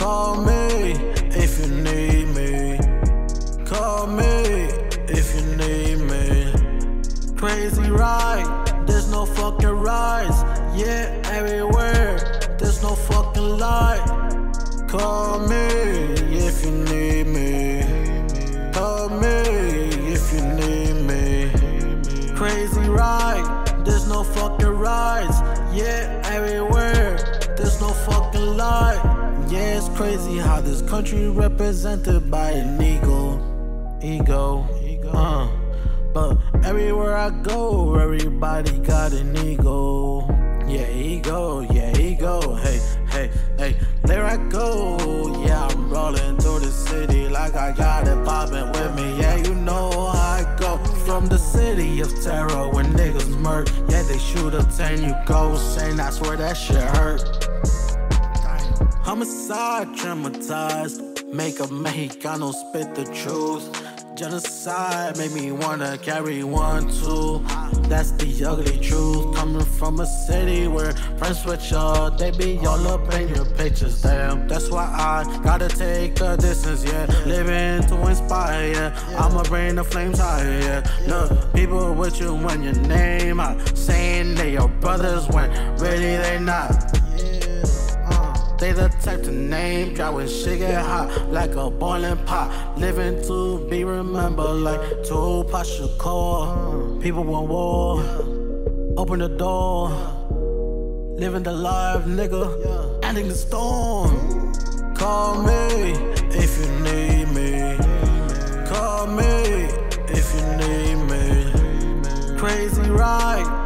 Call me if you need me. Call me if you need me. Crazy ride, there's no fucking rides. Yeah, everywhere, there's no fucking light. Call me if you need me. Call me if you need me. Crazy ride, there's no fucking rides. Yeah, everywhere, there's no fucking light. Yeah, it's crazy how this country represented by an ego. But everywhere I go, everybody got an ego. Yeah, ego. Hey, there I go. Yeah, I'm rolling through the city like I got it poppin' with me. Yeah, you know how I go. From the city of terror when niggas murk. Yeah, they shoot up 10, you go saying I swear that shit hurt. Homicide, traumatized, make a Mexicano spit the truth. Genocide made me wanna carry one too. That's the ugly truth. Coming from a city where friends with y'all, they be all up in your pictures. Damn, that's why I gotta take the distance, yeah. Living to inspire, yeah. I'ma bring the flames higher, yeah. Look, people with you when your name out, saying they your brothers when really they not. They the type to name drop when shit get hot, like a boiling pot. Living to be remembered like Tupac Shakur. People want war, open the door. Living the life, nigga, ending the storm. Call me if you need me. Call me if you need me. Crazy ride,